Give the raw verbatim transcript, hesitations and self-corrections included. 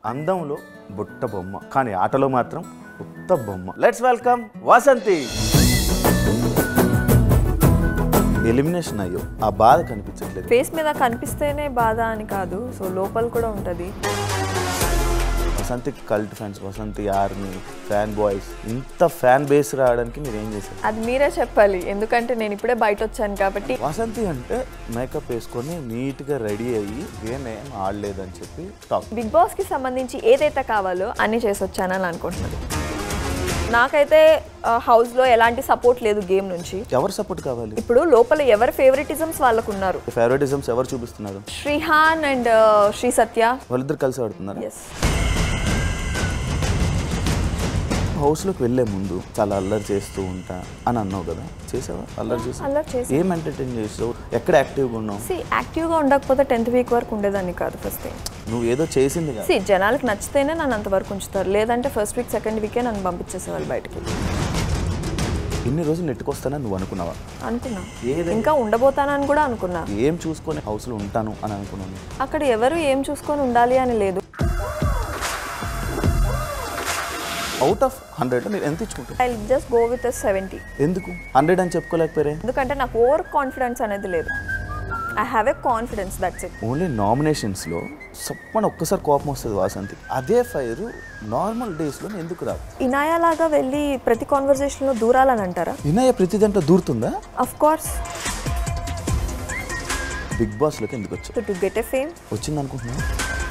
అందంలో బుట్ట బొమ్మ, కానీ ఆటలో మాత్రం ఉత్త బొమ్మ. Let's welcome Vasanthi. ఎలిమినేషన్ అయ్యో, ఆ బాధ కనిపించట్లేదు. ఫేస్ మీద కనిపిస్తేనే బాధ అని కాదు, సో లోపల కూడా ఉంటుంది. Vasanthi cult fans, Vasanthi army fan boys, ఇంత ఫ్యాన్ బేస్ రావడానికి మీరు ఏం చేశారు? అది మీరే చెప్పాలి, ఎందుకంటే నేను ఇప్పుడే బయట వచ్చాను కాబట్టి. వసంతి అంటే మేకప్ వేసుకొని నీట్గా రెడీ అయ్యి గేమ్ ఏం ఆడలేదని చెప్పి టాక్. బిగ్ బాస్కి సంబంధించి ఏదైతే కావాలో అన్నీ చేసి వచ్చానని అనుకుంటున్నాను. నాకైతే హౌస్లో ఎలాంటి సపోర్ట్ లేదు గేమ్ నుంచి. ఎవరు సపోర్ట్ కావాలి? ఇప్పుడు లోపల ఎవరి ఫేవరెటిజమ్స్ వాళ్ళకు ఉన్నారు. ఫేవరెటిజమ్స్ ఎవరు చూపిస్తున్నారు? శ్రీహాన్ అండ్ శ్రీ సత్య వాళ్ళిద్దరు కలిసి ఆడుతున్నారు. ఎస్. హౌస్లోకి వెళ్ళే ముందు చాలా అల్లరి చేస్తూ ఉంటా అని అన్నావు కదా, చేసావా? అల్లరి చేసి అల్లరి చేసి ఏం ఎంటర్టైన్ చేసావు? ఎక్కడ యాక్టివ్గా ఉన్నావు? సి యాక్టివ్గా ఉండకపోతే టెన్త్ వీక్ వరకు ఉండేదాన్ని కాదు. ఫస్ట్ నువ్వు ఏదో చేసింది కదా. సి జనాలకు నచ్చితేనే నన్ను అంతవరకు ఉంచుతారు, లేదంటే ఫస్ట్ వీక్ సెకండ్ వీకే నన్ను పంపించేసేవాళ్ళు బయటకి. ఇన్ని రోజులు నెట్టుకొస్తానని నువ్వు అనుకున్నావా? అనుకున్నా, ఇంకా ఉండబోతానని కూడా అనుకున్నా. ఏం చూసుకొని హౌస్లో ఉంటాను అని అనుకున్నాను. అక్కడ ఎవరు ఏం చూసుకొని ఉండాలి అని లేదు. అవుట్ ఆఫ్ హండ్రెడ్ నేను ఎంత ఇచ్చుకుంటాను? I just go with seventy. ఎందుకు హండ్రెడ్ అని చెప్పుకోలేకపోయారే? ఎందుకంటే నాకు ఓవర్ కాన్ఫిడెన్స్ అనేది లేదు. I have a confidence, that's it. Only నామినేషన్స్లో సప్పని ఒక్కసారి కోపం వస్తుంది వాసంతి. అదే ఫైర్ నార్మల్ డేస్లో ఎందుకు రాదు? ఇనాయా లాగా వెళ్ళి ప్రతి కాన్వర్జేషన్లో దూరాలని అంటారా? ఇనాయ ప్రతి దాంట్లో దూరుతుందా? Of course. బిగ్ బాస్లోకి ఎందుకు వచ్చావు? టు గెట్ ఎ ఫేమ్ వచ్చింది అనుకుంటున్నా.